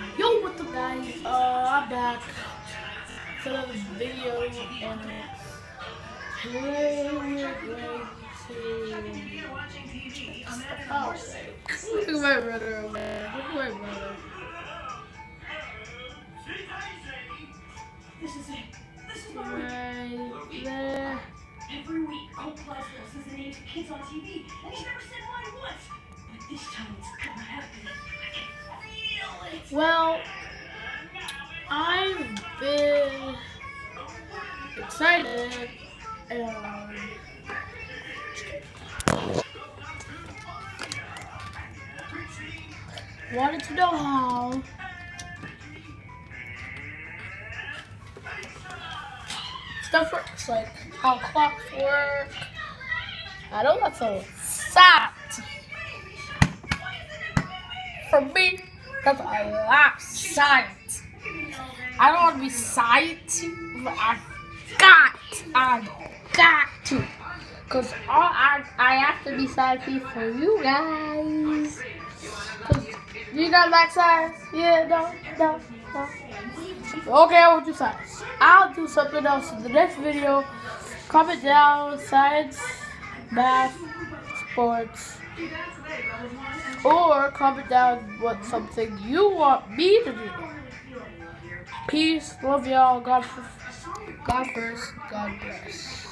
Yo, what's up, guys? I'm back for another video, and today we're going to look at my brother, man. Look at my brother. This is it. This is Right there. Every week, Cole Plaza says the names of kids on TV, and he's never said mine once. But this time it's gonna happen. I can feel it. Well, I've been excited and wanted to know how stuff works, like how clocks work. I know that's a fact. For me, that's a lot of science. I don't want to be science, but I got to. Because I have to be sciencey for you guys. Because you guys like science? Yeah, no. Okay, I won't do science. I'll do something else in the next video. Comment down science, math, sports. Or comment down what something you want me to do. Peace, love y'all, God first, God bless.